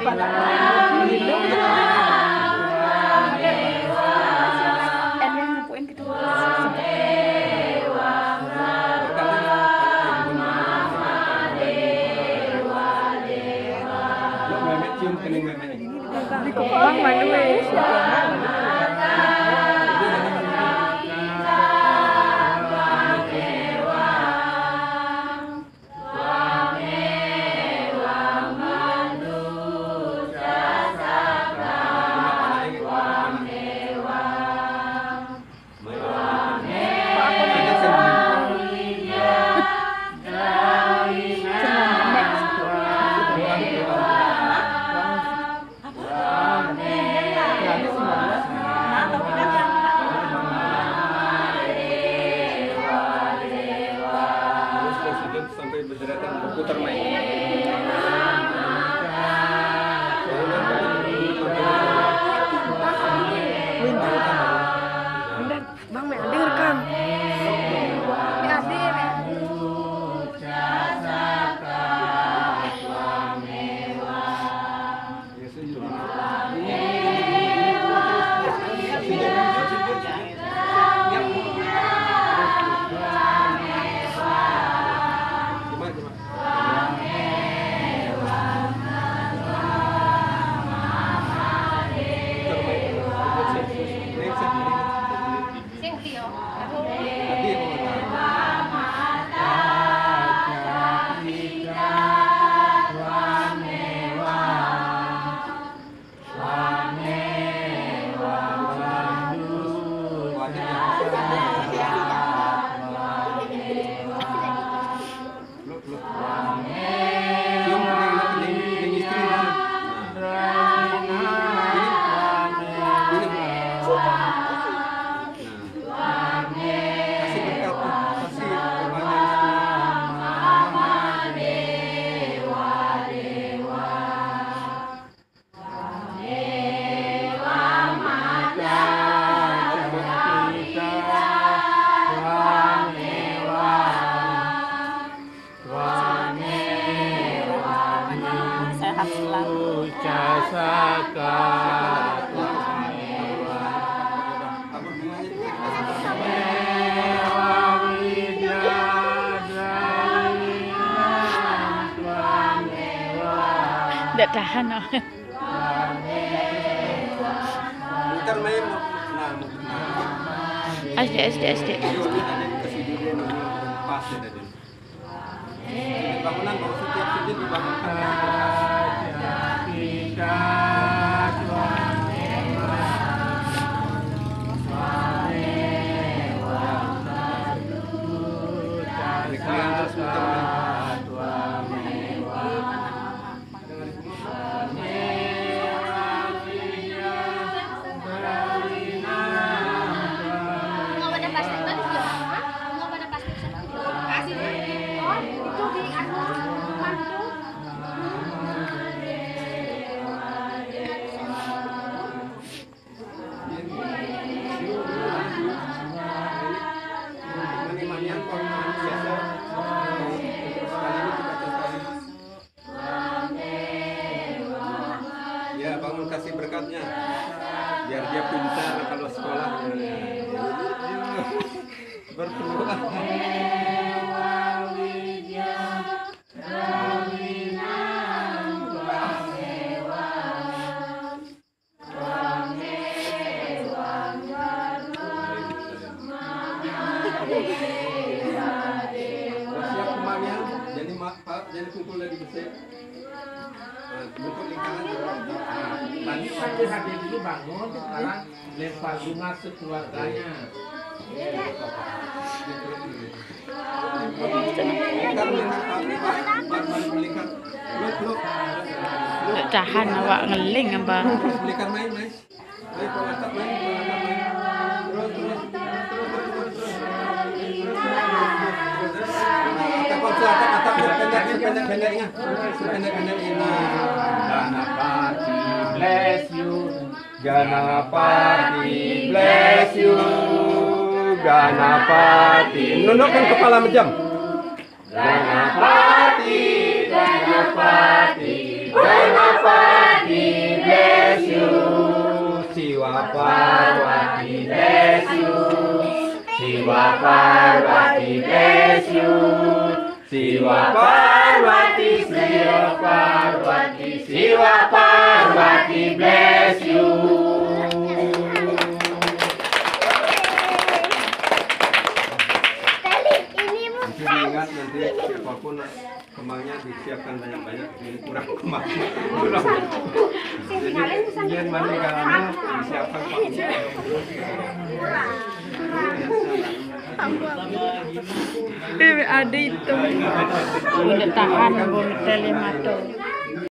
Bang malu sampai berderatan berputar main. Bang, Mek Ade rekam. Mek Ade, sehat selalu. Tidak tahan. SD. Bangunan bahwa setiap sudut dibangunkan ya, bangun kasih berkatnya biar dia pintar kalau sekolah berdoa. Siap kemana? Jadi kumpul lagi besar. Bentuk lingkaran tadi pagi hadir dulu bangun, sekarang lempar bunga sekeluarganya. Tahan awak ngeling apa? Belikan main. Ganapati bless you, Ganapati bless you, Ganapati. Nundukkan kepala mejam. Ganapati, Ganapati, Ganapati. Siwa Parvati bless you. Siwa Parvati, Siwa Parvati, Siwa Parvati bless you. Nanti diingat nanti siapapun kembangnya disiapkan banyak-banyak, ini kurang kembang. Jadi jangan mandi kalanya disiapkan Ada itu. Boleh tahan, boleh telemato.